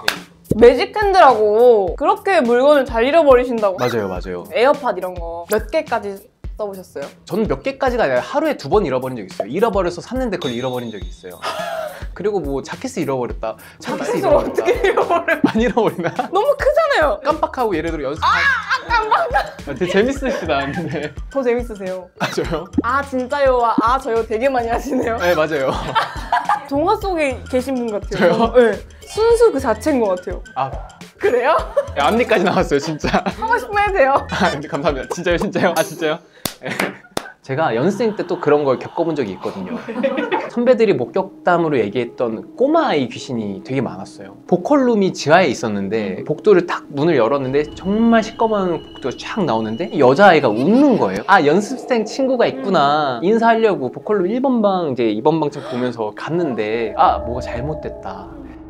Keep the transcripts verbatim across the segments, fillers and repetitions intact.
매직 핸드라고 그렇게 물건을 잘 잃어버리신다고? 맞아요, 맞아요. 에어팟 이런 거 몇 개까지 써보셨어요? 저는 몇 개까지가 아니라 하루에 두 번 잃어버린 적 있어요. 잃어버려서 샀는데 그걸 잃어버린 적이 있어요. 그리고 뭐 자켓을 잃어버렸다. 자켓을 잃어버렸다. 어떻게 잃어버려? 안 잃어버리나? 너무 크잖아요. 깜빡하고 예를 들어 연습. 아, 깜빡. 되게 재밌으시다는데. 더 재밌으세요. 아 저요? 아 진짜요? 아 저요 되게 많이 하시네요. 네 맞아요. 동화 속에 계신 분 같아요. 저요? 네. 순수 그 자체인 것 같아요. 아 그래요? 앞니까지 나왔어요 진짜. 하고 싶으면 해도 돼요. 아 근데 감사합니다. 진짜요 진짜요? 아 진짜요? 네. 제가 연습생 때 또 그런 걸 겪어본 적이 있거든요. 선배들이 목격담으로 얘기했던 꼬마아이 귀신이 되게 많았어요. 보컬룸이 지하에 있었는데 복도를 딱 문을 열었는데 정말 시꺼먼 복도가 쫙 나오는데 여자아이가 웃는 거예요. 아 연습생 친구가 있구나. 인사하려고 보컬룸 일 번 방 이제 이 번 방쯤 보면서 갔는데 아 뭐가 잘못됐다.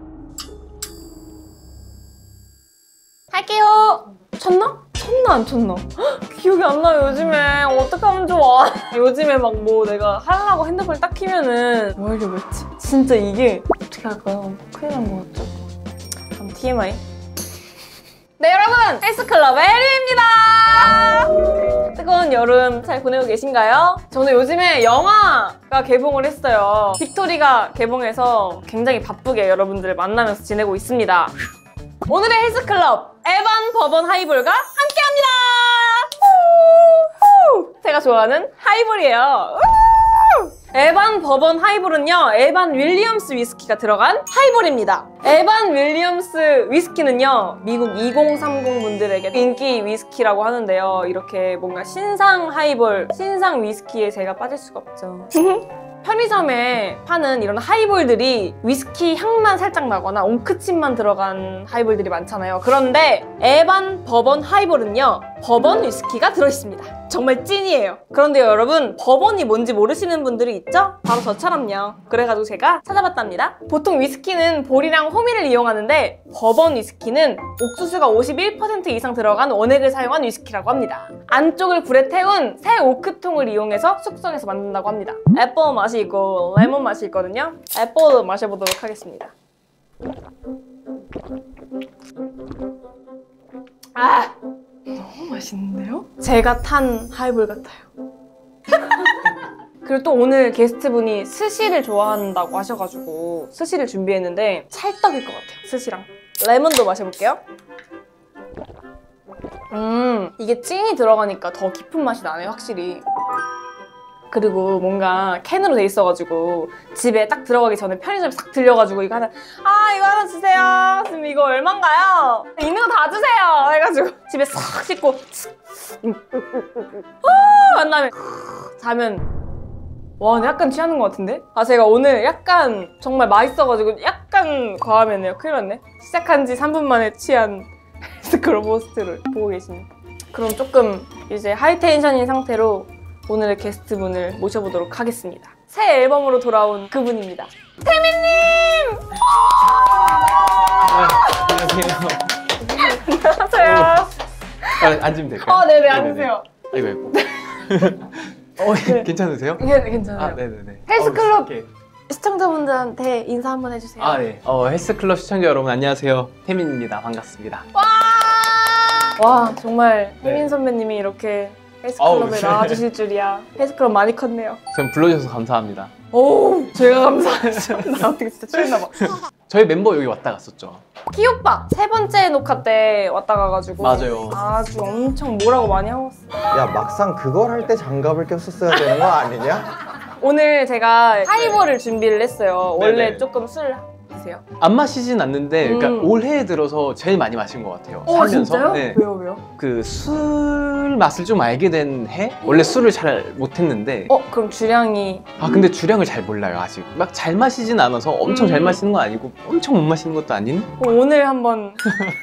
할게요. 쳤나? 쳤나 안 쳤나? 헉, 기억이 안 나요 요즘에. 어떻게 하면 좋아. 요즘에 막 뭐 내가 하려고 핸드폰 딱 키면은 뭐 하려고 했지? 진짜 이게 어떻게 할까요? 큰일 난 것 같죠? 그럼 티엠아이. 네 여러분! 헬스클럽의 혜리입니다! 뜨거운 여름 잘 보내고 계신가요? 저는 요즘에 영화가 개봉을 했어요. 빅토리가 개봉해서 굉장히 바쁘게 여러분들을 만나면서 지내고 있습니다. 오늘의 헬스클럽 에반 버번 하이볼과 함께합니다. 제가 좋아하는 하이볼이에요. 에반 버번 하이볼은요 에반 윌리엄스 위스키가 들어간 하이볼입니다. 에반 윌리엄스 위스키는요 미국 이공삼공 분들에게 인기 위스키라고 하는데요, 이렇게 뭔가 신상 하이볼, 신상 위스키에 제가 빠질 수가 없죠. 편의점에 파는 이런 하이볼들이 위스키 향만 살짝 나거나 옹크침만 들어간 하이볼들이 많잖아요. 그런데 에반 버번 하이볼은요 버번 위스키가 들어있습니다. 정말 찐이에요. 그런데 여러분 버번이 뭔지 모르시는 분들이 있죠? 바로 저처럼요. 그래가지고 제가 찾아봤답니다. 보통 위스키는 볼이랑 호미를 이용하는데 버번 위스키는 옥수수가 오십일 퍼센트 이상 들어간 원액을 사용한 위스키라고 합니다. 안쪽을 불에 태운 새 오크통을 이용해서 숙성해서 만든다고 합니다. 애플 맛이 있고 레몬 맛이 있거든요. 애플 마셔보도록 하겠습니다. 아! 너무 맛있는데요? 제가 탄 하이볼 같아요. 그리고 또 오늘 게스트분이 스시를 좋아한다고 하셔가지고 스시를 준비했는데 찰떡일 것 같아요, 스시랑. 레몬도 마셔볼게요. 음, 이게 찐이 들어가니까 더 깊은 맛이 나네요, 확실히. 그리고 뭔가 캔으로 돼 있어가지고 집에 딱 들어가기 전에 편의점에 싹 들려가지고 이거 하나, 아 이거 하나 주세요. 지금 이거 얼만가요? 있는 거 다 주세요. 해가지고 집에 싹 씻고 한 다음에 자면 와 근데 약간 취하는 것 같은데? 아 제가 오늘 약간 정말 맛있어가지고 약간 과하면요 큰일 났네. 시작한 지 삼 분 만에 취한 헬스클럽 호스트를 보고 계십니다. 그럼 조금 이제 하이텐션인 상태로 오늘의 게스트분을 모셔보도록 하겠습니다. 새 앨범으로 돌아온 그분입니다. 태민님! 안녕하세요. 안녕하세요. 아, 앉으면 될까요? 어, 네네, 앉으세요. 아이고, 아이고. 어, 네. 괜찮으세요? 네, 괜찮아요. 아, 네네네. 헬스클럽 어, 시청자분들한테 인사 한번 해주세요. 아, 네. 어, 헬스클럽 시청자 여러분, 안녕하세요. 태민입니다. 반갑습니다. 와! 와, 정말 네. 태민 선배님이 이렇게 헬스클럽에 어우, 나와주실 줄이야. 헬스클럽 많이 컸네요. 전 불러주셔서 감사합니다. 오, 제가 감사하죠. 나 어떻게 진짜 취했나봐. 저희 멤버 여기 왔다 갔었죠. 키오빠 세 번째 녹화 때 왔다 가가지고 맞아요. 아주 엄청 뭐라고 많이 하고 왔어. 야 막상 그걸 할 때 장갑을 꼈었어야 되는 거 아니냐? 오늘 제가 하이볼을 준비를 했어요. 네네. 원래 조금 술 드세요? 안 마시진 않는데, 그러니까 음. 올해 들어서 제일 많이 마신 것 같아요. 어 살면서. 진짜요? 네. 왜요 왜요? 그 술 맛을 좀 알게 된 해? 원래 술을 잘 못했는데 어 그럼 주량이 아 근데 주량을 잘 몰라요 아직. 막 잘 마시진 않아서 엄청 음. 잘 마시는 건 아니고 엄청 못 마시는 것도 아닌? 그럼 오늘 한번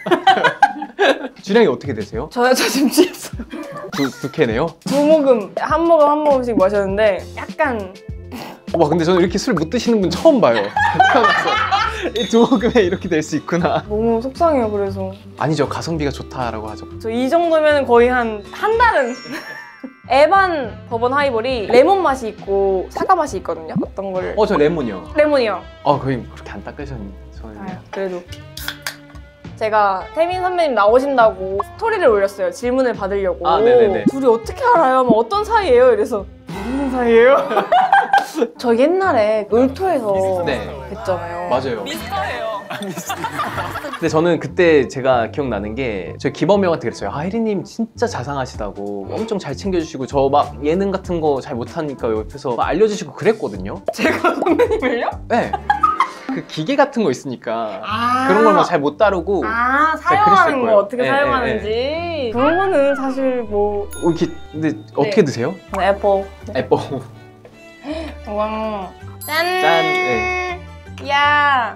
주량이 어떻게 되세요? 저요 저 지금 취했어요. 두, 두 캔이에요? 두 모금 한 모금 한 모금씩 마셨는데 약간 와 근데 저는 이렇게 술 못 드시는 분 처음 봐요. 태어나서 이 두 모금에 이렇게 될 수 있구나. 너무 속상해요. 그래서 아니죠, 가성비가 좋다라고 하죠. 저 이 정도면 거의 한 한 달은 에반 버번 하이볼이 레몬 맛이 있고 사과 맛이 있거든요. 어떤 걸? 어 저 레몬이요. 레몬이요. 어 거의 그렇게 안 닦으셨는데 저는 아유, 그래도 제가 태민 선배님 나오신다고 스토리를 올렸어요. 질문을 받으려고. 아, 네네네. 둘이 어떻게 알아요? 뭐 어떤 사이예요? 이래서 무슨 사이예요? 저 옛날에 놀토에서 네. 뵀잖아요. 맞아요. 미스터예요. 근데 저는 그때 제가 기억나는 게 저 기범이 형한테 그랬어요. 아 혜리님 진짜 자상하시다고 엄청 잘 챙겨주시고 저 막 예능 같은 거 잘 못하니까 옆에서 막 알려주시고 그랬거든요. 제가 선배님을요? 네. 그 기계 같은 거 있으니까 아 그런 걸 막 잘 못 다루고 아 잘 사용하는 그랬을 거 거예요. 어떻게 네, 사용하는지 네, 그런 거는 사실 뭐 어, 이렇게 근데 어떻게 드세요? 애플 애플. 와 짠! 짠, 네. 야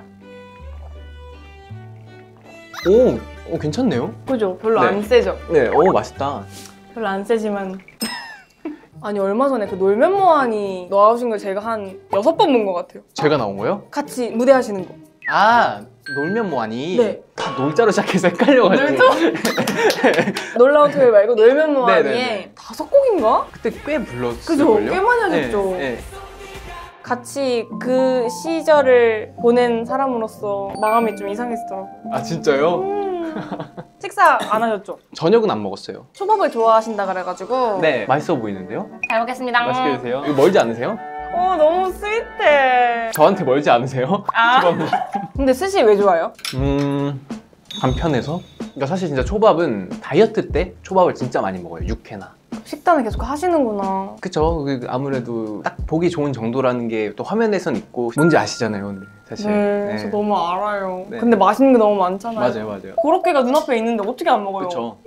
오, 오 괜찮네요. 그죠? 별로 네. 안 세죠? 네, 오 맛있다. 별로 안 세지만 아니 얼마 전에 그 놀면 뭐하니 나오신 걸 제가 한 여섯 번 본 것 같아요. 제가 나온 거요? 같이 무대 하시는 거. 아 놀면 뭐하니? 네. 다 놀자로 시작해서 헷갈려가지고. 놀토? 놀라운 토요일 말고 놀면 뭐하니에 네네네. 다섯 곡인가? 그때 꽤 불렀을걸요? 그죠? 꽤 많이 하셨죠. 네, 네. 같이 그 시절을 보낸 사람으로서 마음이 좀 이상했더라고요. 아 진짜요? 음. 식사 안 하셨죠? 저녁은 안 먹었어요. 초밥을 좋아하신다 그래가지고 네, 맛있어 보이는데요? 잘 먹겠습니다. 맛있게 드세요. 이거 멀지 않으세요? 어 너무 스윗해. 저한테 멀지 않으세요? 아. 초밥은. 근데 스시 왜 좋아요? 음, 간편해서? 그러니까 사실 진짜 초밥은 다이어트 때 초밥을 진짜 많이 먹어요. 육회나. 식단을 계속 하시는구나. 그쵸? 그 아무래도 딱 보기 좋은 정도라는 게 또 화면에선 있고 뭔지 아시잖아요, 근데 사실. 네, 네. 저 너무 알아요. 네. 근데 맛있는 게 너무 많잖아요. 맞아요, 맞아요. 그렇게가 눈앞에 있는데 어떻게 안 먹어요? 그쵸?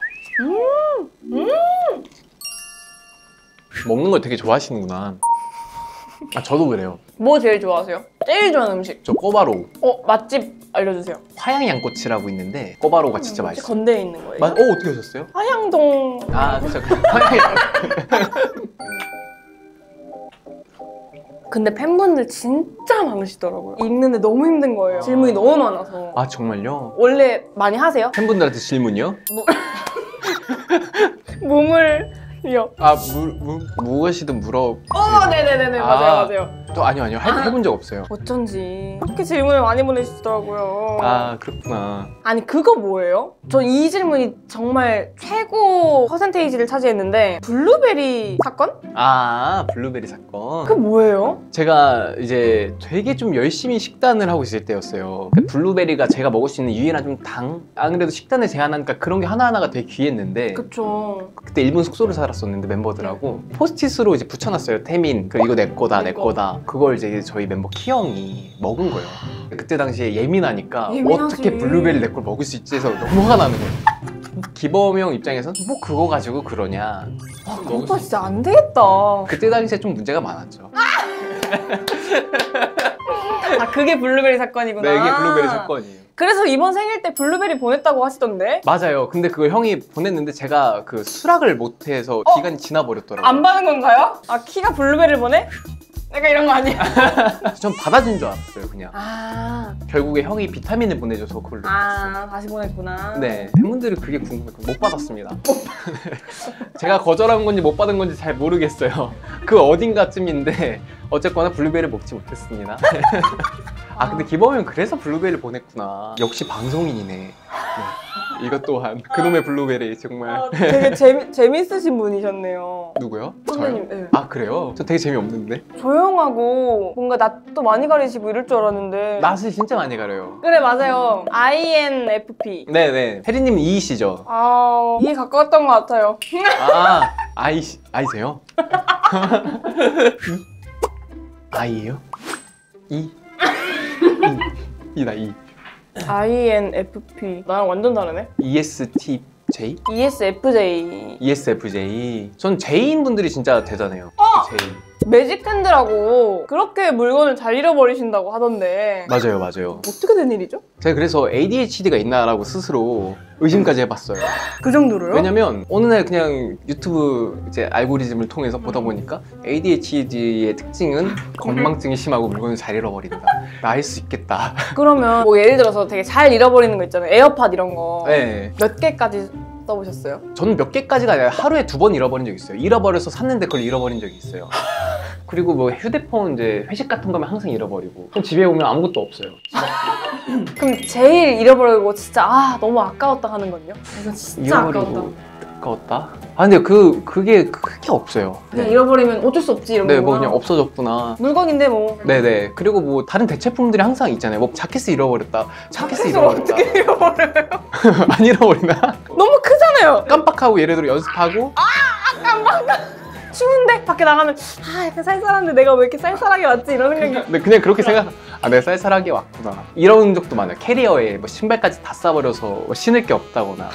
먹는 걸 되게 좋아하시는구나. 아, 저도 그래요. 뭐 제일 좋아하세요? 제일 좋아하는 음식. 저 꼬바로우. 어 맛집 알려주세요. 화양 양꼬치라고 있는데 꼬바로우가 진짜 혹시 맛있어요. 건대에 있는 거예요? 맞, 어, 어떻게 하셨어요? 화양동. 아, 그쵸. 화양 양 근데 팬분들 진짜 많으시더라고요. 읽는데 너무 힘든 거예요. 질문이 너무 많아서. 아, 정말요? 원래 많이 하세요? 팬분들한테 질문이요? 몸을요. 아, 무, 무, 무엇이든 물어. 어, 네네네네. 맞아요, 아. 맞아요. 또 아니요, 아니요. 해, 해본 적 없어요. 어쩐지 그렇게 질문을 많이 보내시더라고요. 아, 그렇구나. 아니 그거 뭐예요? 전 이 질문이 정말 최고 퍼센테이지를 차지했는데 블루베리 사건? 아, 블루베리 사건. 그 뭐예요? 제가 이제 되게 좀 열심히 식단을 하고 있을 때였어요. 그 블루베리가 제가 먹을 수 있는 유일한 좀 당? 안 그래도 식단을 제한하니까 그런 게 하나하나가 되게 귀했는데 그쵸. 그때 일본 숙소를 살았었는데 멤버들하고 포스트잇으로 이제 붙여놨어요. 태민, 그 이거 내 거다, 내 내 거. 거다. 그걸 이제 저희 멤버 키형이 먹은 거예요. 그때 당시에 예민하니까 예민하지. 어떻게 블루베리 내 걸 먹을 수 있지 해서 너무 화가 나는 거예요. 기범 형 입장에서는 뭐 그거 가지고 그러냐. 아, 먹을 오빠 수- 진짜 안 되겠다. 그때 당시에 좀 문제가 많았죠. 아 그게 블루베리 사건이구나. 네, 이게 블루베리 사건이에요. 그래서 이번 생일 때 블루베리 보냈다고 하시던데? 맞아요. 근데 그걸 형이 보냈는데 제가 그 수락을 못해서 어? 기간이 지나버렸더라고요. 안 받은 건가요? 아 키가 블루베리를 보내? 약간 이런 거 아니야? 전 받아준 줄 알았어요, 그냥. 아, 결국에 형이 비타민을 보내줘서 그걸로. 아 다시 보냈구나. 네, 팬분들이 그게 궁금했고 못 받았습니다. 제가 거절한 건지 못 받은 건지 잘 모르겠어요. 그 어딘가쯤인데 어쨌거나 블루베리를 먹지 못했습니다. 아 근데 기범이는 그래서 블루베리를 보냈구나. 역시 방송인이네. 네. 이것 또한 그놈의 블루베리 정말. 아, 되게 재미, 재밌으신 분이셨네요. 누구요? 선배님, 저요? 네. 아 그래요? 저 되게 재미없는데? 조용하고 뭔가 낯도 많이 가리시고 이럴 줄 알았는데 낯을 진짜 많이 가려요. 그래 맞아요. 아이엔에프피. 네네. 혜리님 이이시죠? 아 이해 가까웠던 것 같아요. 아 아이 아이세요? 이? 아이예요? 이? 이 나 이. 아이엔에프피 나랑 완전 다르네. 이에스티제이? 이에스에프제이. 이에스에프제이. 전 제이인 분들이 진짜 대단해요. 제이. 매직 핸드라고 그렇게 물건을 잘 잃어버리신다고 하던데 맞아요, 맞아요. 어떻게 된 일이죠? 제가 그래서 에이디에이치디가 있나라고 스스로 의심까지 해봤어요. 그 정도로요? 왜냐면 어느 날 그냥 유튜브 이제 알고리즘을 통해서 보다 보니까 에이디에이치디의 특징은 건망증이 심하고 물건을 잘 잃어버린다. 나 알 수 있겠다. 그러면 뭐 예를 들어서 되게 잘 잃어버리는 거 있잖아요. 에어팟 이런 거. 네. 몇 개까지 써보셨어요? 저는 몇 개까지가 아니라 하루에 두 번 잃어버린 적이 있어요. 잃어버려서 샀는데 그걸 잃어버린 적이 있어요. 그리고 뭐 휴대폰 이제 회식 같은 거면 항상 잃어버리고 그럼 집에 오면 아무것도 없어요. 그럼 제일 잃어버리고 진짜 아 너무 아까웠다 하는 건요? 이거 진짜 아까웠다. 잃어버리고 아까웠다? 아 근데 그 그게 크게 없어요. 그냥 잃어버리면 어쩔 수 없지 이런 네, 거구나. 뭐 그냥 없어졌구나. 물건인데 뭐. 네네. 그리고 뭐 다른 대체품들이 항상 있잖아요. 뭐 자켓을 잃어버렸다. 자켓을 그래서 잃어버렸다. 어떻게 잃어버려요? 안 잃어버리나? 너무 크잖아요. 깜빡하고 예를 들어 연습하고 추운데 밖에 나가면 아 약간 쌀쌀한데 내가 왜 이렇게 쌀쌀하게 왔지 이런 생각이. 근데 그냥 그렇게 생각. 아 내가 쌀쌀하게 왔구나. 이런 적도 많아요. 캐리어에 뭐 신발까지 다 싸버려서 뭐 신을 게 없다거나.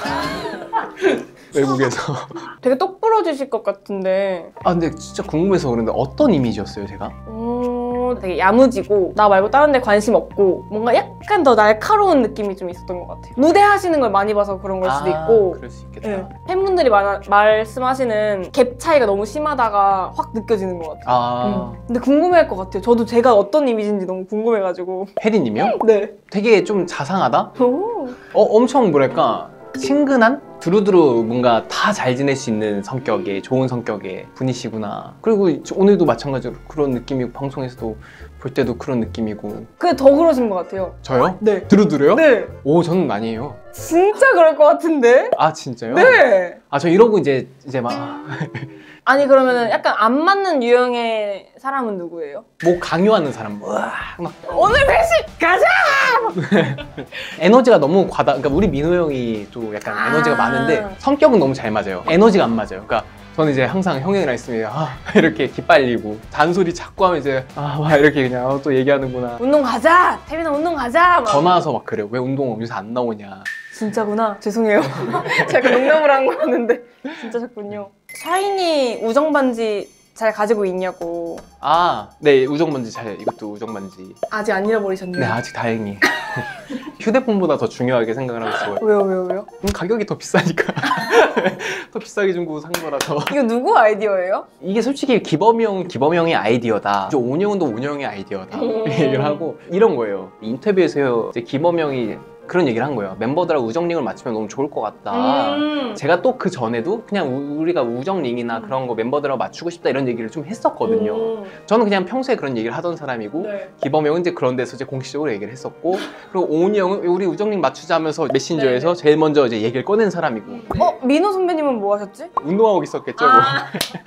외국에서. 되게 똑부러지실 것 같은데. 아 근데 진짜 궁금해서 그런데 어떤 이미지였어요 제가? 어, 되게 야무지고 나 말고 다른 데 관심 없고 뭔가 약간 더 날카로운 느낌이 좀 있었던 것 같아요. 무대 하시는 걸 많이 봐서 그런 걸 수도 아, 있고 그럴 수 있겠다. 네. 팬분들이 말, 말씀하시는 갭 차이가 너무 심하다가 확 느껴지는 것 같아요. 아 음. 근데 궁금해할 것 같아요. 저도 제가 어떤 이미지인지 너무 궁금해가지고. 혜리님이요? 네. 되게 좀 자상하다? 오. 어 엄청 뭐랄까 친근한? 두루두루 뭔가 다 잘 지낼 수 있는 성격의 좋은 성격의 분이시구나. 그리고 오늘도 마찬가지로 그런 느낌이고 방송에서도 볼 때도 그런 느낌이고. 그게 더 그러신 것 같아요. 저요? 네. 두루두루요? 네. 오 저는 아니에요. 진짜 그럴 것 같은데? 아 진짜요? 네. 아 저 이러고 이제 이제 막 아니 그러면은 약간 안 맞는 유형의 사람은 누구예요? 뭐 강요하는 사람 으악 막 오늘 회식 가자! 에너지가 너무 과다. 그러니까 우리 민호 형이 또 약간 아. 에너지가 많은데 성격은 너무 잘 맞아요. 에너지가 안 맞아요. 그러니까 저는 이제 항상 형이랑 있으면 아 이렇게 기빨리고 잔소리 자꾸 하면 이제 아 막 이렇게 그냥 어, 또 얘기하는구나. 운동 가자! 태민아 운동 가자! 막. 전화 와서 막 그래요. 왜 운동 요새 안 나오냐. 진짜구나. 죄송해요. 제가 농담을 한 거였는데 진짜셨군요. 샤이니 우정 반지 잘 가지고 있냐고. 아, 네 우정 반지 잘 이것도 우정 반지. 아직 안 잃어버리셨네요. 네 아직 다행히. 휴대폰보다 더 중요하게 생각을 하고 있어요. 왜요 왜요 왜요? 음, 가격이 더 비싸니까. 더 비싸게 주고 산 거라서. 이거 누구 아이디어예요? 이게 솔직히 기범형, 기범형의 아이디어다. 이제 온영도 온영의 아이디어다. 음. 얘기를 하고 이런 거예요. 인터뷰에서 이제 기범형이 그런 얘기를 한 거예요. 멤버들하고 우정링을 맞추면 너무 좋을 것 같다. 음. 제가 또 그 전에도 그냥 우, 우리가 우정링이나 그런 거 멤버들하고 맞추고 싶다 이런 얘기를 좀 했었거든요. 음. 저는 그냥 평소에 그런 얘기를 하던 사람이고 네. 기범형은 이제 그런 데서 이제 공식적으로 얘기를 했었고 그리고 오은이 형은 우리 우정링 맞추자면서 메신저에서 네. 제일 먼저 이제 얘기를 꺼낸 사람이고 어? 민호 선배님은 뭐 하셨지? 운동하고 있었겠죠. 뭐. 아,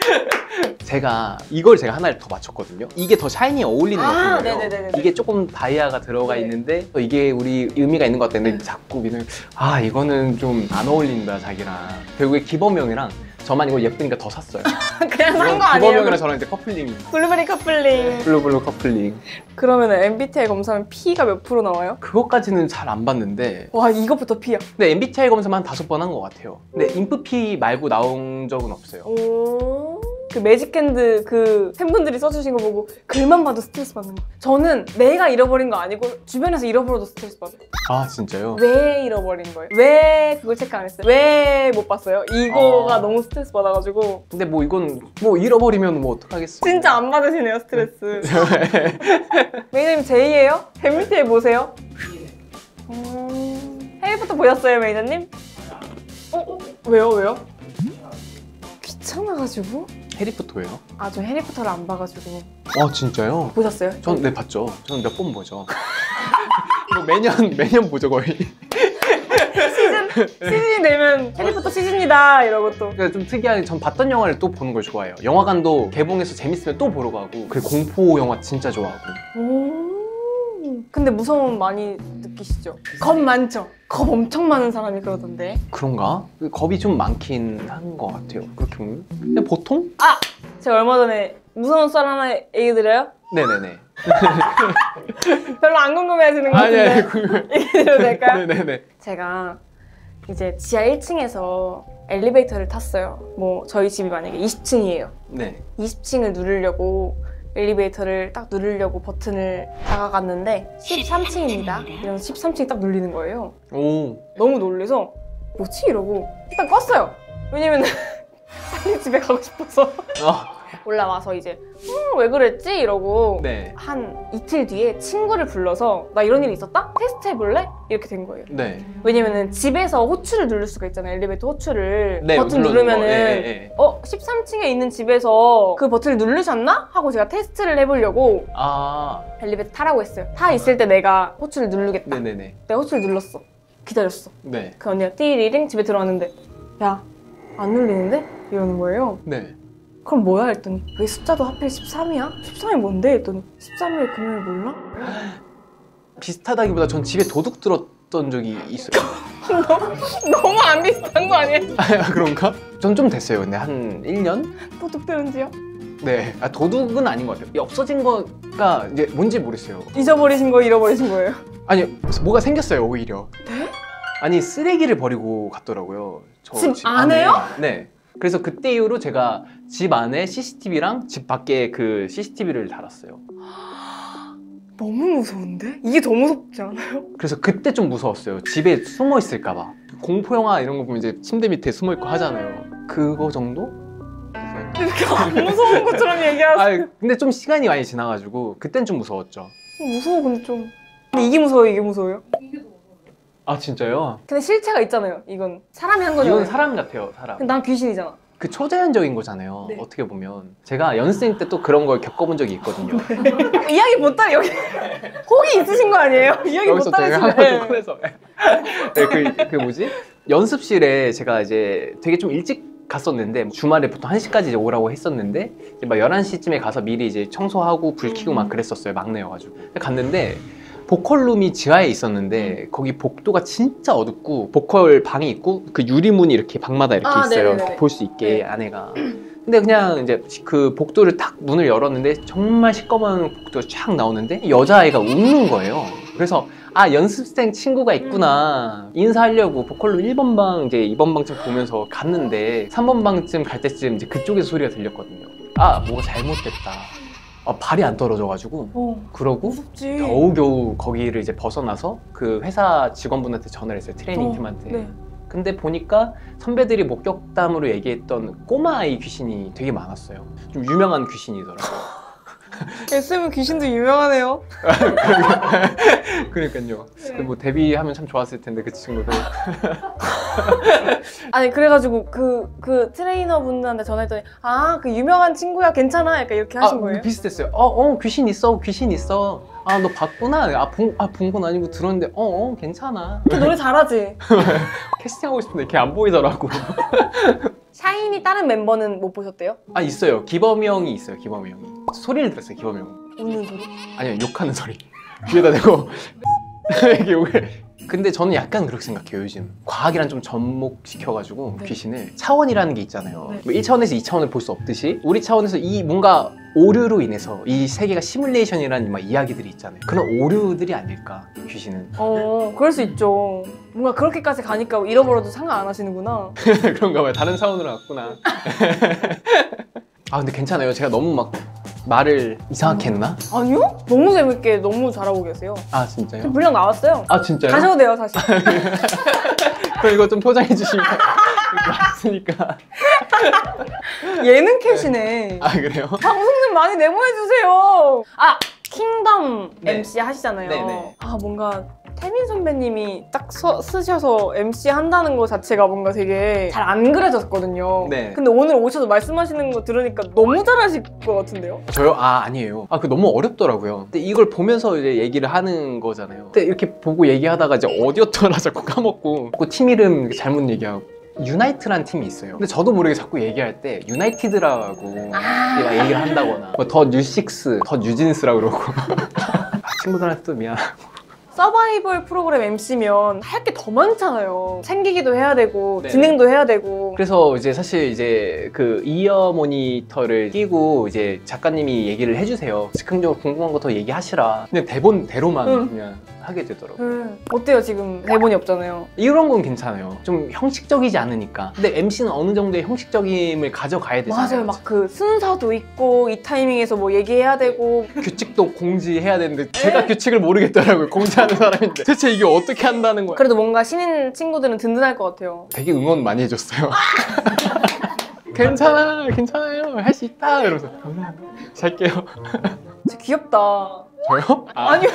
제가 이걸 제가 하나를 더 맞췄거든요. 이게 더 샤이니에 어울리는 아, 것 같은 거예요. 네네네네. 이게 조금 다이아가 들어가 네. 있는데 또 이게 우리 의미가 있는 것 같았는데 자꾸 민호이 아 이거는 좀 안 어울린다 자기랑. 결국에 기범형이랑 저만 이거 예쁘니까 더 샀어요. 그냥 산 거 아니에요? 기범형이랑 저랑 이제 커플링. 블루베리 커플링. 블루블루 커플링. 그러면 엠비티아이 검사하면 P가 몇 프로 나와요? 그것까지는 잘 안 봤는데 와 이것부터 P야. 근데 엠비티아이 검사만 한 다섯 번 한 것 같아요. 근데 인프피 말고 나온 적은 없어요. 오. 그 매직핸드 그 팬분들이 써주신 거 보고 글만 봐도 스트레스 받는 거. 저는 내가 잃어버린 거 아니고 주변에서 잃어버려도 스트레스 받아요. 아 진짜요? 왜 잃어버린 거예요? 왜 그걸 체크 안 했어요? 왜 못 봤어요? 이거가 아. 너무 스트레스 받아가지고. 근데 뭐 이건 뭐 잃어버리면 뭐 어떡하겠어. 진짜 안 받으시네요 스트레스. 매니저님 제이예요? 엠비티아이 뭐세요? 음... 해리포터 보셨어요 매니저님? 어? 왜요 왜요? 귀찮아가지고? 해리포터예요? 아 저 해리포터를 안 봐가지고. 아 진짜요? 보셨어요? 전 네 봤죠. 저는 몇 번 보죠. 뭐 매년 매년 보죠 거의. 시즌, 시즌이 되면 해리포터 시즌이다 이러고 또. 그러니까 좀 특이하게 전 봤던 영화를 또 보는 걸 좋아해요. 영화관도 개봉해서 재밌으면 또 보러 가고. 그리고 공포 영화 진짜 좋아하고. 오. 근데 무서움 많이 느끼시죠? 겁 많죠? 겁 엄청 많은 사람이 그러던데. 그런가? 겁이 좀 많긴 한 것 같아요. 그렇게 보면. 근데 보통? 아! 제가 얼마 전에 무서운 썰 하나 얘기 드려요? 네네네. 별로 안 궁금해 하시는 것 아니 같은데. 아니 궁금해. 얘기 드려도 될까요? 네네네. 제가 이제 지하 일 층에서 엘리베이터를 탔어요. 뭐 저희 집이 만약에 이십 층이에요. 네. 이십 층을 누르려고 엘리베이터를 딱 누르려고 버튼을 다가갔는데 십삼 층입니다. 이러면서 십삼 층이 딱 눌리는 거예요. 오. 너무 놀래서 뭐지? 이러고 일단 껐어요. 왜냐면 빨리 집에 가고 싶어서. 아. 올라와서 이제 음, 왜 그랬지? 이러고 네. 한 이틀 뒤에 친구를 불러서 나 이런 일이 있었다? 테스트 해볼래? 이렇게 된 거예요. 네. 왜냐면은 집에서 호출을 누를 수가 있잖아요. 엘리베이터 호출을. 네, 버튼 눌러주는 누르면은 거. 네, 네, 네. 어? 십삼 층에 있는 집에서 그 버튼을 누르셨나? 하고 제가 테스트를 해보려고 아. 엘리베이터 타라고 했어요. 타 있을 때 내가 호출을 누르겠다. 네네네. 내가 호출을 눌렀어. 기다렸어. 네. 그 언니가 띠리링 집에 들어왔는데 야, 안 눌리는데? 이러는 거예요. 네. 그럼 뭐야? 했더니 왜 숫자도 하필 십삼이야? 십삼이 뭔데? 했더니 십삼일 금요일 몰라? 비슷하다기보다 전 집에 도둑 들었던 적이 있어요. 너무 안 비슷한 거 아니에요? 아, 그런가? 전 좀 됐어요. 근데 한 일 년? 도둑 들은지요? 네. 아, 도둑은 아닌 것 같아요. 이 없어진 거가 이제 뭔지 모르겠어요. 잊어버리신 거 잃어버리신 거예요? 아니, 뭐가 생겼어요, 오히려. 네? 아니, 쓰레기를 버리고 갔더라고요. 저 집 안에요? 네. 그래서 그때 이후로 제가 집 안에 씨씨티비랑 집 밖에 그 씨씨티비를 달았어요. 너무 무서운데? 이게 더 무섭지 않아요? 그래서 그때 좀 무서웠어요. 집에 숨어 있을까 봐. 공포 영화 이런 거 보면 이제 침대 밑에 숨어 있고 하잖아요. 그거 정도? 이렇게 안 무서운 것처럼 얘기하세요. 아, 근데 좀 시간이 많이 지나가지고 그땐 좀 무서웠죠. 무서워 근데 좀. 근데 이게 무서워요? 이게 무서워요? 아, 진짜요? 근데 실체가 있잖아요. 이건 사람이 한 거잖아요. 이건 사람 같아요, 사람. 근데 난 귀신이잖아. 그 초자연적인 거잖아요. 네. 어떻게 보면. 제가 연습생 때 또 그런 걸 겪어본 적이 있거든요. 이야기 못 따라 여기 혹이 있으신 거 아니에요? 이야기 못 여기서 제가 한번 따라시네. 꺼내서. 네, 그, 그 뭐지? 연습실에 제가 이제 되게 좀 일찍 갔었는데 주말에 보통 한 시까지 이제 오라고 했었는데 이제 막 열한 시쯤에 가서 미리 이제 청소하고 불 켜고 막 그랬었어요. 막내여가지고. 갔는데 보컬룸이 지하에 있었는데 거기 복도가 진짜 어둡고 보컬 방이 있고 그 유리문이 이렇게 방마다 이렇게 아, 있어요. 네네네. 볼 수 있게 네. 안에가. 근데 그냥 이제 그 복도를 딱 문을 열었는데 정말 시꺼먼 복도가 쫙 나오는데 여자아이가 웃는 거예요. 그래서 아, 연습생 친구가 있구나. 인사하려고 보컬룸 일 번 방 이제 이 번 방쯤 보면서 갔는데 삼 번 방쯤 갈 때쯤 이제 그쪽에서 소리가 들렸거든요. 아, 뭐가 잘못됐다. 아, 발이 안 떨어져가지고 어, 그러고 무섭지. 겨우겨우 거기를 이제 벗어나서 그 회사 직원분한테 전화를 했어요. 트레이닝 어, 팀한테. 네. 근데 보니까 선배들이 목격담으로 얘기했던 꼬마 아이 귀신이 되게 많았어요. 좀 유명한 귀신이더라고요. 에스엠은 귀신도 유명하네요. 그러니까요. 뭐 데뷔하면 참 좋았을 텐데 그 친구도. 아니 그래가지고 그, 그 트레이너 분들한테 전화했더니 아, 그 유명한 친구야 괜찮아? 약간 이렇게 하신 아, 거예요? 비슷했어요. 어, 어, 귀신 있어, 귀신 있어. 아, 너 봤구나. 아, 본, 아, 본 건 아니고 들었는데, 어, 어, 괜찮아. 걔 노래 잘하지? 캐스팅하고 싶은데 걔 안 보이더라고. 샤이니 다른 멤버는 못 보셨대요? 아, 있어요. 기범이 형이 있어요, 기범이 형이. 소리를 들었어요, 기범이 형. 웃는 소리? 아니요, 욕하는 소리. 귀에다 대고 이게 욕을. 근데 저는 약간 그렇게 생각해요. 요즘 과학이랑 좀 접목시켜가지고 네. 귀신을 차원이라는 게 있잖아요. 네. 뭐 일 차원에서 이 차원을 볼 수 없듯이 우리 차원에서 이 뭔가 오류로 인해서 이 세계가 시뮬레이션이라는 막 이야기들이 있잖아요. 그런 오류들이 아닐까, 귀신은. 어, 그럴 수 있죠. 뭔가 그렇게까지 가니까 잃어버려도 상관 안 하시는구나. 그런가 봐요. 다른 차원으로 갔구나. 아, 근데 괜찮아요. 제가 너무 막 말을 이상하게 했나? 아니요? 너무 재밌게 너무 잘하고 계세요. 아, 진짜요? 지금 분량 나왔어요. 아, 진짜요? 가셔도 돼요, 사실. 그럼 이거 좀 포장해 주시면 맞으니까. 네. 예능 캐시네. 아, 그래요? 방송 좀 많이 내보내주세요. 아, 킹덤 네. 엠씨 하시잖아요. 네네. 아, 뭔가 태민 선배님이 딱 서, 쓰셔서 엠씨 한다는 거 자체가 뭔가 되게 잘 안 그려졌거든요. 네. 근데 오늘 오셔서 말씀하시는 거 들으니까 너무 잘하실 것 같은데요? 저요? 아, 아니에요. 아, 그 너무 어렵더라고요. 근데 이걸 보면서 이제 얘기를 하는 거잖아요. 근데 이렇게 보고 얘기하다가 이제 어디였더라 자꾸 까먹고 자꾸 팀 이름 잘못 얘기하고. 유나이트란 팀이 있어요. 근데 저도 모르게 자꾸 얘기할 때 유나이티드라고 아 막 얘기를 한다거나 뭐 더 뉴식스, 더 뉴진스라고 그러고. 아, 친구들한테 또 미안하고. 서바이벌 프로그램 엠씨면 할 게 더 많잖아요. 챙기기도 해야 되고 네. 진행도 해야 되고. 그래서 이제 사실 이제 그 이어 모니터를 끼고 이제 작가님이 얘기를 해주세요. 즉흥적으로 궁금한 거 더 얘기하시라. 그냥 대본대로만 응. 그냥 하게 되더라고요. 음, 어때요 지금 대본이 없잖아요. 이런 건 괜찮아요. 좀 형식적이지 않으니까. 근데 엠씨는 어느 정도의 형식적임을 가져가야 되잖아요. 맞아요. 막 그 순서도 있고 이 타이밍에서 뭐 얘기해야 되고. 규칙도 공지해야 되는데 제가 규칙을 모르겠더라고요. 공지하는 사람인데 대체 이게 어떻게 한다는 거야. 그래도 뭔가 신인 친구들은 든든할 것 같아요. 되게 응원 많이 해줬어요. 괜찮아, 괜찮아요. 할 수 있다. 이러면서 감사합니다. 잘게요. 진짜 귀엽다. 저요? 아, 아니요.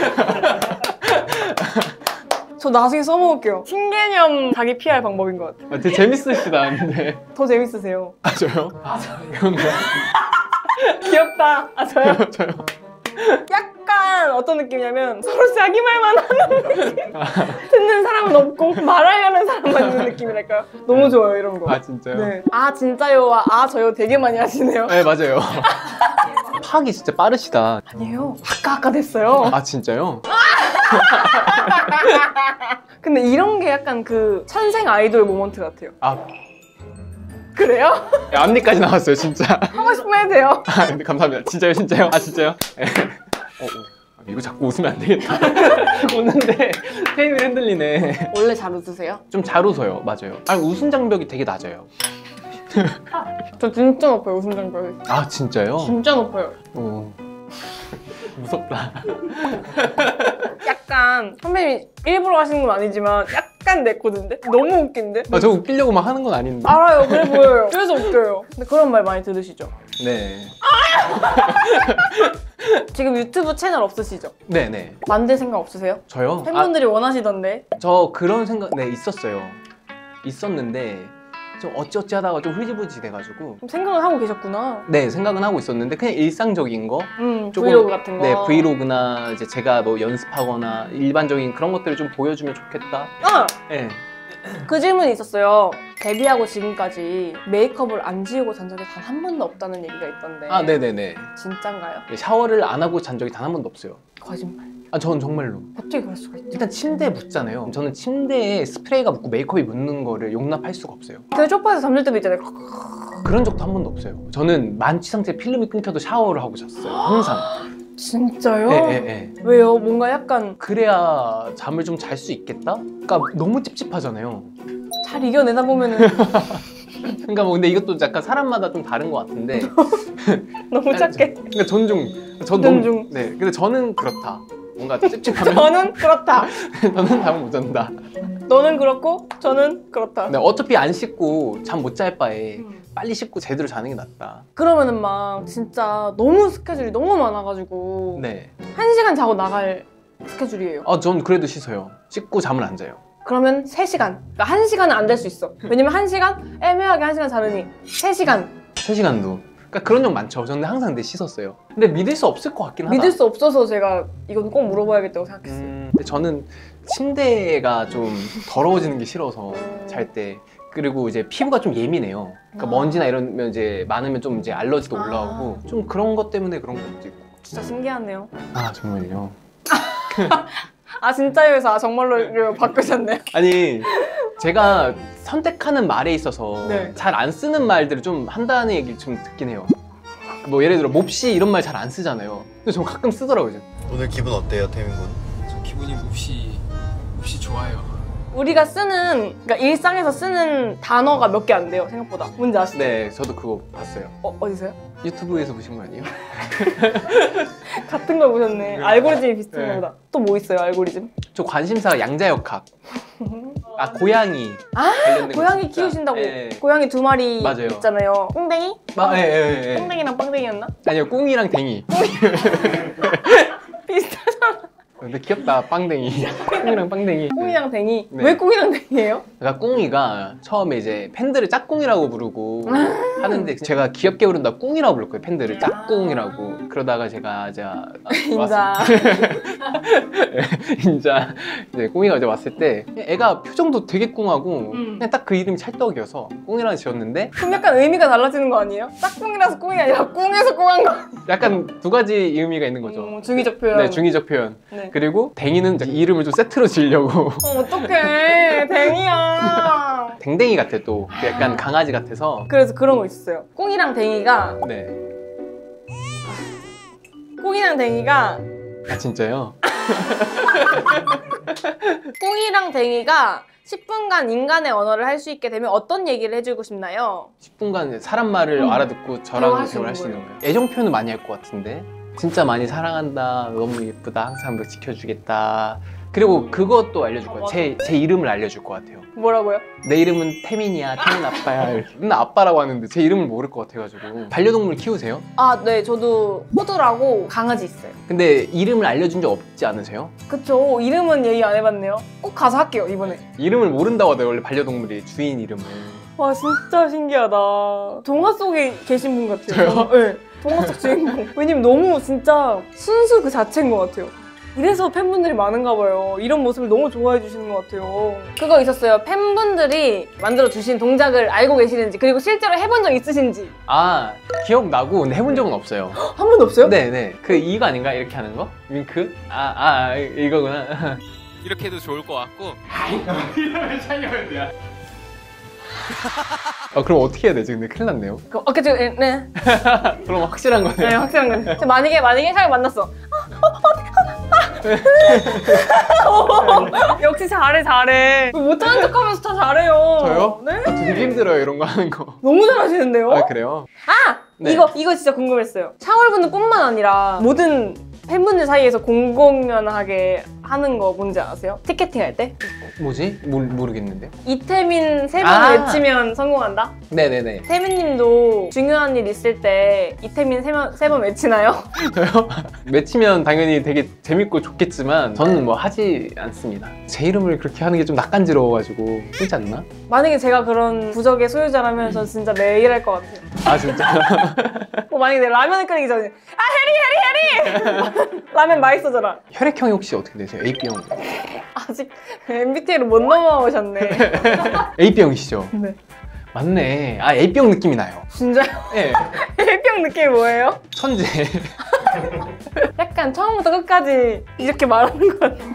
저 나중에 써먹을게요. 신개념 자기 피알 방법인 것 같아요. 아, 되게 재밌으시다. 근데. 더 재밌으세요. 아, 저요? 아, 그런가? 귀엽다. 아 저요? 저요? 약간 어떤 느낌이냐면 서로 자기 말만 하는 느낌. 듣는 사람은 없고 말하려는 사람만 있는 느낌이랄까요? 너무 좋아요 이런 거. 아, 진짜요? 네. 아 진짜요? 아 저요 되게 많이 하시네요. 네, 맞아요. 파악이 진짜 빠르시다. 아니에요. 아까 아까 됐어요. 아, 진짜요? 근데 이런 게 약간 그 천생 아이돌 모먼트 같아요. 아, 그래요? 앞니까지 나왔어요, 진짜. 하고 싶으면 해도 돼요. 아, 근데 감사합니다. 진짜요, 진짜요? 아, 진짜요? 네. 어, 어. 이거 자꾸 웃으면 안 되겠다. 웃는데 테이블 흔들리네. 원래 잘 웃으세요? 좀 잘 웃어요, 맞아요. 아니, 웃음 장벽이 되게 낮아요. 저 진짜 높아요 웃음 장벽이. 아, 진짜요? 진짜 높아요. 어. 무섭다. 약간 선배님이 일부러 하시는 건 아니지만 약간 내코드인데? 너무 웃긴데? 아, 저 웃기려고 막 하는 건 아닌데. 알아요 그래 보여요. 그래서 웃겨요. 근데 그런 말 많이 들으시죠? 네. 지금 유튜브 채널 없으시죠? 네네. 만들 생각 없으세요? 저요? 아, 팬분들이 원하시던데. 저 그런 생각, 네, 있었어요. 있었는데, 좀 어찌어찌 하다가 좀 흐지부지 돼가지고. 좀 생각을 하고 계셨구나. 네, 생각은 하고 있었는데, 그냥 일상적인 거? 음 조금, 브이로그 같은 거. 네, 브이로그나 이제 제가 뭐 연습하거나 일반적인 그런 것들을 좀 보여주면 좋겠다. 아! 네. 그 질문이 있었어요. 데뷔하고 지금까지 메이크업을 안 지우고 잔 적이 단 한 번도 없다는 얘기가 있던데. 아, 네네네. 진짠가요? 네, 샤워를 안 하고 잔 적이 단 한 번도 없어요. 거짓말. 아, 전 정말로. 어떻게 그럴 수가 있지? 일단 침대에 묻잖아요. 저는 침대에 스프레이가 묻고 메이크업이 묻는 거를 용납할 수가 없어요. 되게 쪽파에서 잠들 때도 있잖아요. 그런 적도 한 번도 없어요. 저는 만취 상태 필름이 끊겨도 샤워를 하고 잤어요. 항상. 진짜요? 네, 네, 네. 왜요? 뭔가 약간 그래야 잠을 좀 잘 수 있겠다? 그러니까 너무 찝찝하잖아요. 잘 이겨내다 보면은 그러니까 뭐 근데 이것도 약간 사람마다 좀 다른 것 같은데. 너무 착해. 그러니까 존중. 전 존중. 너무, 네. 근데 저는 그렇다. 뭔가 찝찝하면 저는 그렇다. 저는 잠을 못 잔다. 너는 그렇고 저는 그렇다. 근데 어차피 안 씻고 잠 못 잘 바에 음. 빨리 씻고 제대로 자는 게 낫다. 그러면은 막 진짜 너무 스케줄이 너무 많아가지고 네. 한 시간 자고 나갈 스케줄이에요. 아, 전 그래도 씻어요. 씻고 잠을 안 자요. 그러면 세 시간. 그러니까 한 시간은 안 될 수 있어. 왜냐면 한 시간 애매하게 한 시간 자느니 세 시간. 세 시간도. 그러니까 그런 적 많죠. 저는 항상 근데 씻었어요. 근데 믿을 수 없을 것 같긴 하다. 믿을 수 없어서 제가 이건 꼭 물어봐야겠다고 생각했어요. 음, 근데 저는 침대가 좀 더러워지는 게 싫어서 음. 잘 때. 그리고 이제 피부가 좀 예민해요. 그러니까 아. 먼지나 이러면 이제 많으면 좀 이제 알러지도 아. 올라오고 좀 그런 것 때문에 그런 것도 있고. 진짜 신기하네요. 아, 정말요? 아 진짜요에서 아 정말로 바꾸셨네요. 아니, 제가 선택하는 말에 있어서 네. 잘 안 쓰는 말들을 좀 한다는 얘기를 좀 듣긴 해요. 뭐 예를 들어 몹시 이런 말 잘 안 쓰잖아요. 근데 저 가끔 쓰더라고요. 오늘 기분 어때요, 태민군? 저 기분이 몹시 몹시 좋아요. 우리가 쓰는 그러니까 일상에서 쓰는 단어가 몇 개 안 돼요 생각보다. 뭔지 아시죠? 네, 저도 그거 봤어요. 어, 어디서요? 유튜브에서 보신 거 아니에요? 같은 걸 보셨네. 알고리즘이 비슷한 네. 거보다. 또 뭐 있어요 알고리즘? 저 관심사가 양자역학. 아, 고양이. 아, 관련된 거 고양이 진짜. 키우신다고. 예. 고양이 두 마리 맞아요. 있잖아요. 꽁댕이? 아, 예, 예, 예. 꽁댕이랑 빵댕이였나? 아니요, 꽁이랑 댕이. 비슷하잖아. 근데 귀엽다, 빵댕이. 꽁이랑 빵댕이. 꽁이랑 댕이. 네. 왜 꽁이랑 댕이에요? 그러니까 꽁이가 처음에 이제 팬들을 짝꿍이라고 부르고 하는데 제가 귀엽게 부른다 꿍이라고 부를 거예요. 팬들을 짝꿍이라고. 그러다가 제가 이제 인자. 인자 이제 꿍이가 이제 왔을 때 애가 표정도 되게 꿍하고 음. 그냥 딱 그 이름이 찰떡이어서 꿍이라고 지었는데 그럼 약간 의미가 달라지는 거 아니에요? 짝꿍이라서 꿍이 아니라 꿍에서 꿍한 거. 약간 두 가지 의미가 있는 거죠. 음, 중의적 표현. 네, 중의적 표현. 네. 그리고 댕이는 이제 이름을 좀 세트로 지으려고 어, 어떡해. 댕이야. 댕댕이 같아 또 약간 강아지 같아서. 그래서 그런 거 있었어요. 꽁이랑 댕이가 네. 꽁이랑 댕이가 아, 진짜요? 꽁이랑 댕이가 십 분간 인간의 언어를 할 수 있게 되면 어떤 얘기를 해주고 싶나요? 십 분간 사람 말을 음. 알아듣고 저랑 대화할 수 대화를 할 수 있는 있는 거예요. 애정 표현을 많이 할 것 같은데 진짜 많이 사랑한다, 너무 예쁘다, 항상 너 지켜주겠다, 그리고 그것도 알려줄 거예요. 제, 제 이름을 알려줄 것 같아요. 뭐라고요? 내 이름은 태민이야. 태민 아빠야. 이렇게. 맨날 아빠라고 하는데 제 이름을 모를 것 같아가지고. 반려동물 키우세요? 아, 네, 저도 호두라고 강아지 있어요. 근데 이름을 알려준 적 없지 않으세요? 그쵸, 이름은 얘기 안 해봤네요. 꼭 가서 할게요, 이번에. 이름을 모른다고 하더라고요. 원래 반려동물이 주인 이름을. 와, 진짜 신기하다. 동화 속에 계신 분 같아요. 저요? 네, 동화 속 주인공. 왜냐면 너무 진짜 순수 그 자체인 것 같아요. 이래서 팬분들이 많은가 봐요. 이런 모습을 너무 좋아해 주시는 것 같아요. 그거 있었어요. 팬분들이 만들어 주신 동작을 알고 계시는지, 그리고 실제로 해본 적 있으신지. 아, 기억나고 근데 해본 적은 없어요. 한 번도 없어요? 네네. 그 이거 아닌가? 이렇게 하는 거? 윙크? 아, 아, 아 이거구나. 이렇게 해도 좋을 것 같고 이러면 차이하면 돼요. 아, 그럼 어떻게 해야 되지? 근데 큰일 났네요. 그, 어, 그쵸, 네. 네, 그럼 확실한 거네요. 네, 확실한 거네. 저 만약에, 만약에 샤이 만났어. 어, 역시 잘해, 잘해. 못하는 척 하면서 다 잘해요. 저요? 네? 아, 되게 힘들어요, 이런 거 하는 거. 너무 잘하시는데요? 아, 그래요? 아! 네. 이거, 이거 진짜 궁금했어요. 샤월분들뿐만 아니라 모든 팬분들 사이에서 공공연하게 하는 거 뭔지 아세요? 티켓팅 할 때? 뭐지? 모르, 모르겠는데. 이태민 세 번 아. 외치면 성공한다? 네네네. 태민님도 중요한 일 있을 때 이태민 세 번 세 번 외치나요? 저요? 외치면 당연히 되게 재밌고 좋겠지만 저는 뭐 하지 않습니다. 제 이름을 그렇게 하는 게 좀 낯간지러워가지고 그렇지 않나? 만약에 제가 그런 부적의 소유자라면 전 진짜 매일 할 것 같아요. 아 진짜? 뭐 만약에 내 라면을 끓이기 전에 아 해리 해리 해리! 라면 맛있어져라. 혈액형이 혹시 어떻게 되세요? 에이비형. 아직 엠비티아이를 못 넘어오셨네. 에이비형이시죠? 네. 맞네. 아 에이비형 느낌이 나요. 진짜요? 네. 일병 느낌이 뭐예요? 천재. 약간 처음부터 끝까지 이렇게 말하는 것 같아요.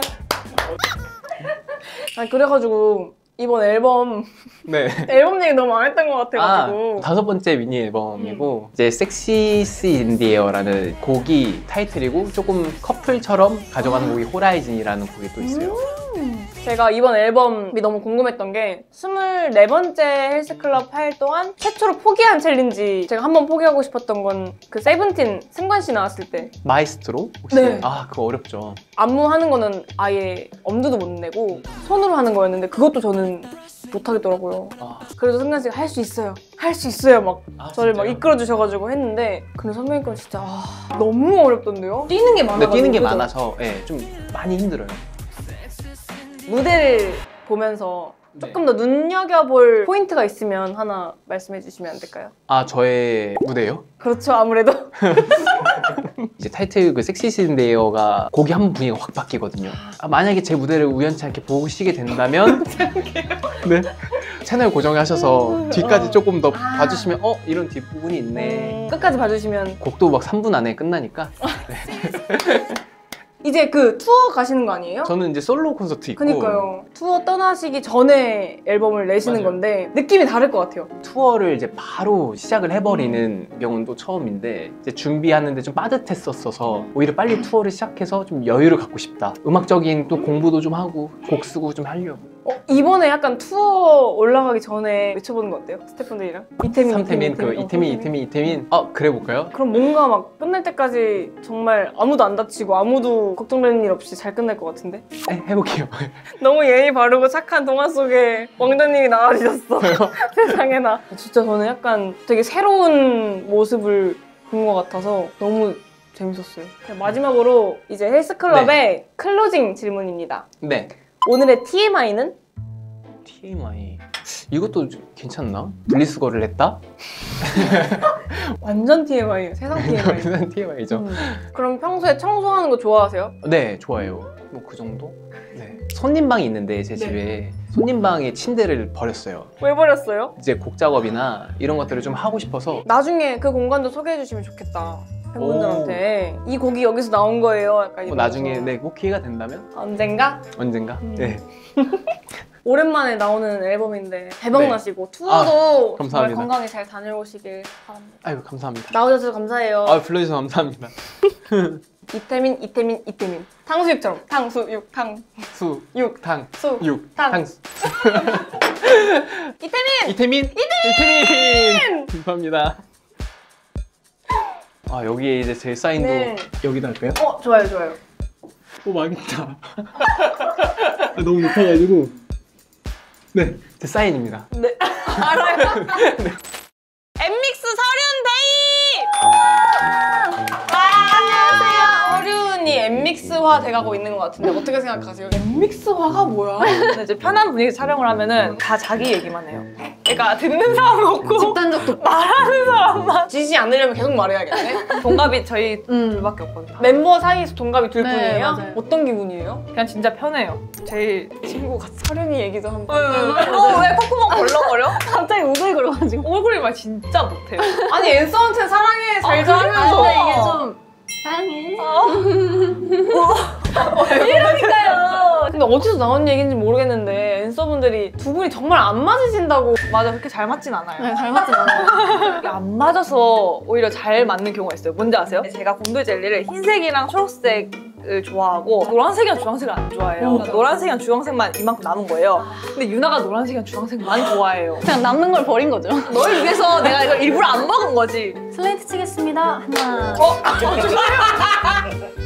아 그래가지고 이번 앨범 네. 앨범 얘기 너무 안 했던 것 아, 같아가지고 다섯 번째 미니 앨범이고 이제 섹시스 인디에어라는 곡이 타이틀이고 조금 커플처럼 가져가는 곡이 호라이즌이라는 곡이 또 있어요. 음. 제가 이번 앨범이 너무 궁금했던 게 스물네 번째 헬스클럽 활동한 최초로 포기한 챌린지. 제가 한번 포기하고 싶었던 건 그 세븐틴 승관 씨 나왔을 때 마이스트로? 혹시? 네. 아 그거 어렵죠. 안무 하는 거는 아예 엄두도 못 내고 손으로 하는 거였는데 그것도 저는 못하겠더라고요. 아, 그래도 승관 씨가 할 수 있어요. 할 수 있어요. 막 아, 저를 막 진짜요? 이끌어 주셔가지고 했는데 근데 선배님 건 진짜 아, 너무 어렵던데요? 뛰는 게 많아서 근데 뛰는 게 많아서 예, 좀 많이 힘들어요. 무대를 보면서 조금 더 눈여겨볼 포인트가 있으면 하나 말씀해 주시면 안 될까요? 아 저의 무대요? 그렇죠, 아무래도. 이제 타이틀 그 섹시스인데요가 곡이 한 번 분위기가 확 바뀌거든요. 아, 만약에 제 무대를 우연치 않게 보시게 된다면 네. 채널 고정하셔서 뒤까지 조금 더 아. 봐주시면 어? 이런 뒷부분이 있네. 음, 끝까지 봐주시면 곡도 막 삼 분 안에 끝나니까 이제 그 투어 가시는 거 아니에요? 저는 이제 솔로 콘서트 있고 그니까요. 투어 떠나시기 전에 앨범을 내시는 맞아요. 건데 느낌이 다를 것 같아요. 투어를 이제 바로 시작을 해버리는 경우는 또 처음인데 이제 준비하는데 좀 빠듯했었어서 오히려 빨리 투어를 시작해서 좀 여유를 갖고 싶다. 음악적인 또 공부도 좀 하고 곡 쓰고 좀 하려고. 어, 이번에 약간 투어 올라가기 전에 외쳐보는 거 어때요? 스태프분들이랑? 이태민, 삼태민, 그 어, 이태민, 이태민, 이태민. 어 그래 볼까요? 그럼 뭔가 막 끝날 때까지 정말 아무도 안 다치고 아무도 걱정되는 일 없이 잘 끝날 것 같은데? 네, 해볼게요. 너무 예의 바르고 착한 동화 속에 왕자님이 나와주셨어. 세상에나. 진짜 저는 약간 되게 새로운 모습을 본 것 같아서 너무 재밌었어요. 마지막으로 이제 헬스클럽의 클로징 질문입니다. 네. 오늘의 티엠아이는? 티엠아이. 이것도 좀 괜찮나? 분리수거를 했다? 완전 티엠아이예요. 세상 티엠아이. 완전 티엠아이죠. 음. 그럼 평소에 청소하는 거 좋아하세요? 네, 좋아해요. 뭐 그 정도? 네. 손님방이 있는데 제 네. 집에 손님방에 침대를 버렸어요. 왜 버렸어요? 이제 곡 작업이나 이런 것들을 좀 하고 싶어서 나중에 그 공간도 소개해 주시면 좋겠다. 팬분들한테 이 곡이 여기서 나온 거예요. 약간 뭐 이러면서. 나중에 네, 꼭 기회가 된다면 언젠가? 언젠가. 음. 네. 오랜만에 나오는 앨범인데 대박 네. 나시고 투어도 정말 감사합니다. 건강히 잘 다녀오시길 바랍니다. 아유 감사합니다. 나오셔서 감사해요. 아 불러주셔서 감사합니다. 이태민, 이태민, 이태민. 탕수육처럼 탕수육, 탕, 수, 육, 탕, 수, 육, 탕. 탕. 이태민! 이태민, 이태민. 감사합니다. 아 여기에 이제 제 사인도 네. 여기다 할까요? 어, 좋아요, 좋아요. 오 망했다. 너무 높아가지고. 네, 제 사인입니다. 네, 알아요. 엠믹스 서륜데이! 와, 안녕하세요. 서륜이 엠믹스화 돼가고 있는 것 같은데 어떻게 생각하세요? 엠믹스화가 뭐야? 근데 이제 편한 분위기에서 촬영을 하면은 다 자기 얘기만 해요. 그러니까 듣는 사람 없고 집단적도 말하는 사람만 지지 않으려면 계속 말해야겠네. 동갑이 저희 음. 둘밖에 없거든요. 멤버 사이에서 동갑이 둘 네, 뿐이에요? 맞아요. 어떤 기분이에요? 그냥 진짜 편해요. 제일 친구가 서륜이 얘기도 한 번. 맞아요. 너왜 콧구멍 벌렁거려? 갑자기 우글거려가지고. 얼굴이 말 진짜 못해요. 아니 앤서한테 사랑해 잘 자면서 근데 이게 좀 사랑해. 이러니까요. 근데 어디서 나온 얘기인지 모르겠는데 앤서분들이 두 분이 정말 안 맞으신다고. 맞아, 그렇게 잘 맞진 않아요. 네, 잘 맞진 않아요. 이게 안 맞아서 오히려 잘 맞는 경우가 있어요. 뭔지 아세요? 제가 곰돌 젤리를 흰색이랑 초록색을 좋아하고 노란색이랑 주황색을 안 좋아해요. 그러니까 노란색이랑 주황색만 이만큼 남은 거예요. 근데 유나가 노란색이랑 주황색만 좋아해요. 그냥 남는 걸 버린 거죠. 널 위해서 내가 이걸 일부러 안 먹은 거지. 슬레이트 치겠습니다. 하나. 어? 어, 죄송해요.